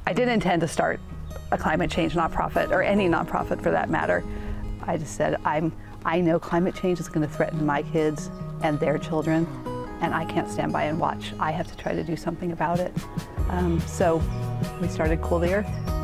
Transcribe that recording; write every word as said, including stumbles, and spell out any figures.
I didn't intend to start a climate change nonprofit, or any nonprofit for that matter. I just said, I'm, I know climate change is going to threaten my kids and their children, and I can't stand by and watch. I have to try to do something about it. Um, so we started Cool the Earth.